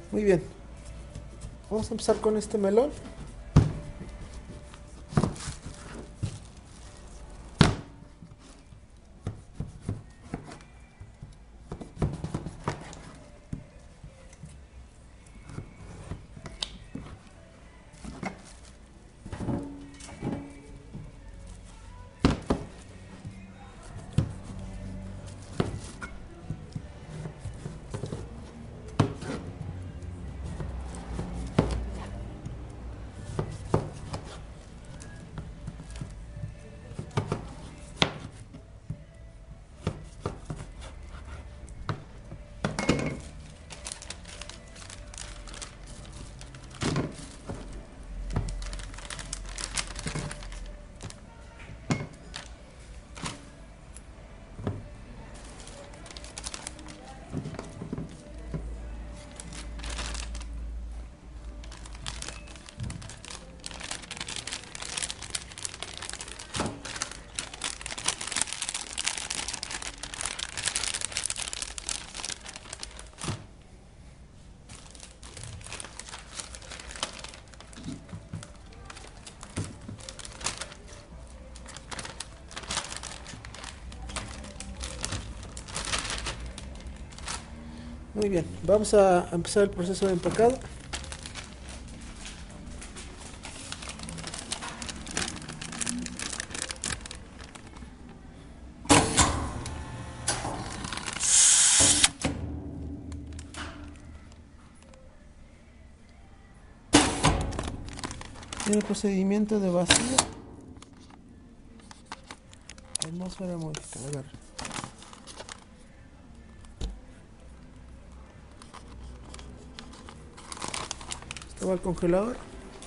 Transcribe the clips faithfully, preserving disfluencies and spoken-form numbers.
Muy bien, vamos a empezar con este melón. Muy bien, vamos a empezar el proceso de empacado. En el procedimiento de vacío, atmósfera modificada. Agarra. Esto va al congelador.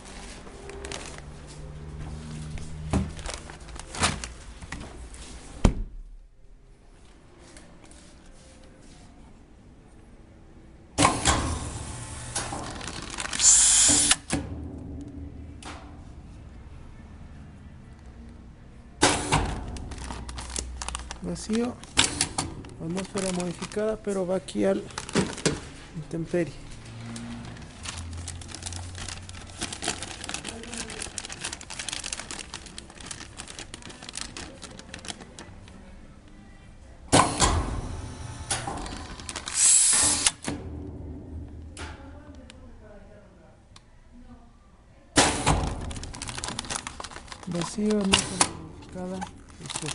Vacío, atmósfera modificada, pero va aquí al intemperie. Vacío, atmósfera modificada. Listo.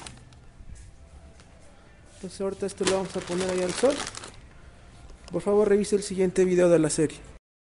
Entonces ahorita esto lo vamos a poner ahí al sol. Por favor revise el siguiente video de la serie.